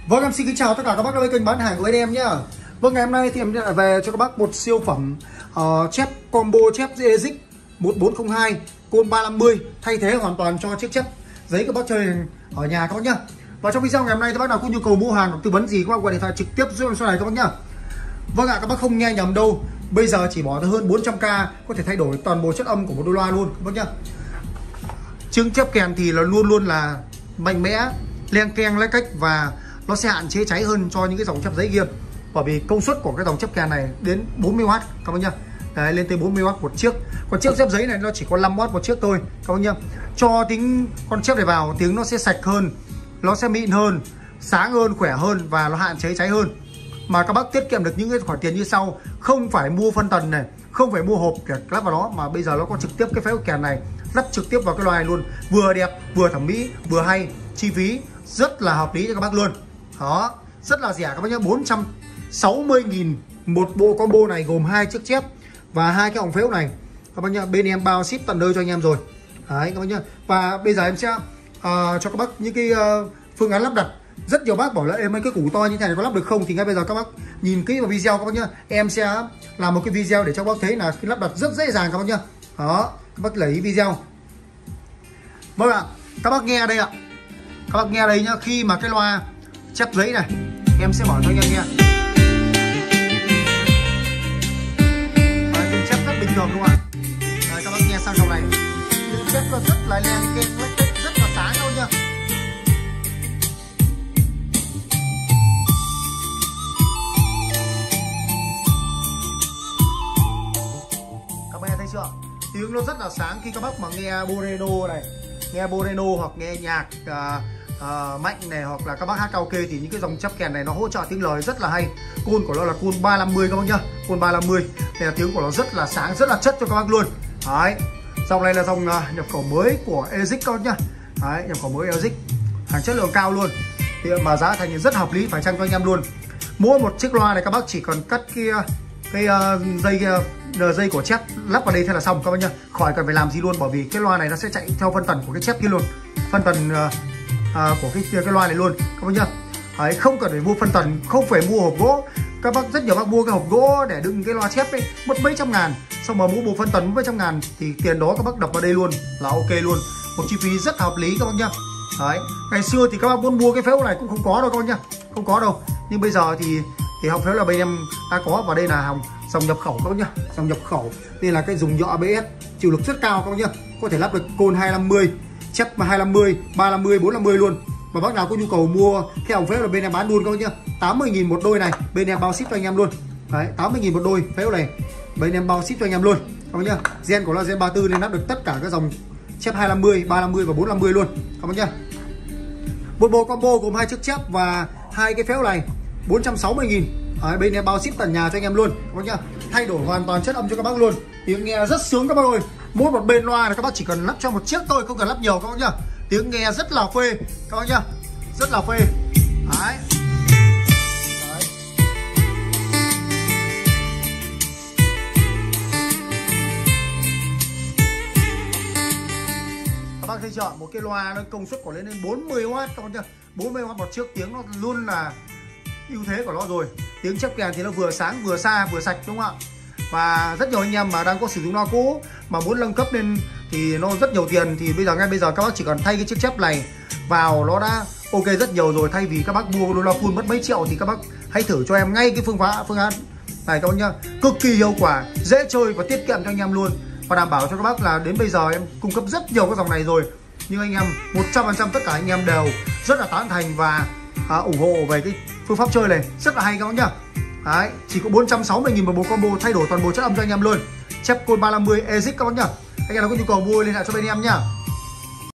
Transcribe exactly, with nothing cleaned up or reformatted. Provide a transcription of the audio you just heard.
Vâng, em xin kính chào tất cả các bác đến kênh bán hàng của anh em nhé. Vâng, ngày hôm nay thì em lại về cho các bác một siêu phẩm uh, chép combo chép Ezic một bốn không hai côn ba năm mươi, thay thế hoàn toàn cho chiếc chép giấy các bác chơi ở nhà các bác nhá. Và trong video ngày hôm nay các bác nào có nhu cầu mua hàng hoặc tư vấn gì các bác gọi điện thoại trực tiếp giúp em số này các bác nhá. Vâng ạ, à, các bác không nghe nhầm đâu. Bây giờ chỉ bỏ tới hơn bốn trăm k có thể thay đổi toàn bộ chất âm của một đôi loa luôn các bác nhá. Chương chép kèn thì là luôn luôn là mạnh mẽ, len keng lấy cách và nó sẽ hạn chế cháy hơn cho những cái dòng chép giấy kia, bởi vì công suất của cái dòng chép kèn này đến bốn mươi oát các bác nhá. Đấy, lên tới bốn mươi oát một chiếc. Còn chiếc chép giấy này nó chỉ có năm oát một chiếc thôi các bác nhá. Cho tiếng con chép này vào tiếng nó sẽ sạch hơn, nó sẽ mịn hơn, sáng hơn, khỏe hơn và nó hạn chế cháy hơn. Mà các bác tiết kiệm được những cái khoản tiền như sau: không phải mua phân tần này, không phải mua hộp để lắp vào đó, mà bây giờ nó có trực tiếp cái phễu kèn này lắp trực tiếp vào cái loa này luôn, vừa đẹp vừa thẩm mỹ vừa hay, chi phí rất là hợp lý cho các bác luôn. Đó, rất là rẻ các bác nhé, bốn trăm sáu mươi nghìn một bộ combo này, gồm hai chiếc chép và hai cái ống phễu này các bác nhá. Bên em bao ship tận nơi cho anh em rồi. Đấy các bác nhá. Và bây giờ em sẽ uh, cho các bác những cái uh, phương án lắp đặt. Rất nhiều bác bảo là em mấy cái củ to như thế này có lắp được không, thì ngay bây giờ các bác nhìn kỹ vào video các bác nhá. Em sẽ làm một cái video để cho các bác thấy là cái lắp đặt rất dễ dàng các bác nhá. Đó, các bác lấy video. Vâng ạ, các bác nghe đây ạ. Các bác nghe đây nhá, khi mà cái loa chép giấy này em sẽ mở cho anh em nghe. Đấy, tiếng chép rất bình thường đúng không ạ? Đấy, các bác nghe sang trong này tiếng chép nó rất là len keng, rất là sáng luôn nha. Các bác nghe thấy chưa? Tiếng nó rất là sáng khi các bác mà nghe bolero này, nghe bolero hoặc nghe nhạc uh, uh, mạnh này, hoặc là các bác hát karaoke thì những cái dòng chép kèn này nó hỗ trợ tiếng lời rất là hay. Côn của nó là côn ba năm mươi các bác nhá, côn ba năm mươi nên là tiếng của nó rất là sáng, rất là chất cho các bác luôn. Đấy, dòng này là dòng uh, nhập khẩu mới của Ezic các bác nhá. Đấy, nhập khẩu mới Ezic, hàng chất lượng cao luôn, thì mà giá thành rất hợp lý, phải chăng cho anh em luôn. Mỗi một chiếc loa này các bác chỉ cần cắt kia cái uh, dây uh, dây của chép lắp vào đây thế là xong các bác nhá, khỏi cần phải làm gì luôn, bởi vì cái loa này nó sẽ chạy theo phân tần của cái chép kia luôn, phân tần uh, uh, của cái cái loa này luôn các bác nhá. Đấy, không cần phải mua phân tần, không phải mua hộp gỗ. Các bác rất nhiều bác mua cái hộp gỗ để đựng cái loa chép ấy mất mấy trăm ngàn, xong mà mua bộ phân tần mấy trăm ngàn thì tiền đó các bác đập vào đây luôn là ok luôn, một chi phí rất hợp lý các bác nhá. Đấy, ngày xưa thì các bác muốn mua cái phễu này cũng không có đâu các bác nhá, không có đâu, nhưng bây giờ thì thì hòng phễu là bên em đã có, và đây là hòng dòng nhập khẩu các bác nhá, dòng nhập khẩu nên là cái dùng nhọ a bê ét chịu lực rất cao các bác nhá, có thể lắp được côn hai năm mươi, chép hai năm mươi, ba năm mươi, bốn năm mươi luôn. Mà bác nào có nhu cầu mua cái hòng phễu là bên em bán luôn các bác nhá, tám mươi nghìn một đôi này, bên em bao ship cho anh em luôn. Đấy, tám mươi nghìn một đôi phễu này, bên em bao ship cho anh em luôn các bác nhá. Gen của nó gen ba mươi tư nên lắp được tất cả các dòng chép hai năm mươi, ba năm mươi và bốn năm mươi luôn các bác nhá. Một bộ combo gồm hai chiếc chép và hai cái phễu này, bốn trăm sáu mươi nghìn. Đấy, bên em bao ship tận nhà cho anh em luôn các bác nhá. Thay đổi hoàn toàn chất âm cho các bác luôn, tiếng nghe rất sướng các bác ơi. Mỗi một bên loa này các bác chỉ cần lắp cho một chiếc thôi, không cần lắp nhiều các bác nhá. Tiếng nghe rất là phê các bác nhá, rất là phê. Đấy. Đấy. Các bác thấy chưa? Một cái loa nó công suất của lên đến bốn mươi oát các bác nhá. bốn mươi oát một chiếc, tiếng nó luôn là ưu thế của nó rồi. Tiếng chép kèn thì nó vừa sáng vừa xa vừa sạch đúng không ạ? Và rất nhiều anh em mà đang có sử dụng loa cũ mà muốn nâng cấp lên thì nó rất nhiều tiền, thì bây giờ ngay bây giờ các bác chỉ cần thay cái chiếc chép này vào nó đã ok rất nhiều rồi. Thay vì các bác mua loa full mất mấy triệu thì các bác hãy thử cho em ngay cái phương pháp phương án này các bác nhá, cực kỳ hiệu quả, dễ chơi và tiết kiệm cho anh em luôn, và đảm bảo cho các bác là đến bây giờ em cung cấp rất nhiều các dòng này rồi, nhưng anh em một trăm phần trăm tất cả anh em đều rất là tán thành và à, ủng hộ về cái phương pháp chơi này rất là hay các bác nhá. Đấy, chỉ có bốn trăm sáu mươi nghìn một bộ combo, thay đổi toàn bộ chất âm cho anh em luôn, chép côn ba năm mươi Ezic các bác nhá. Anh em nào có nhu cầu mua liên hệ cho bên em nhá.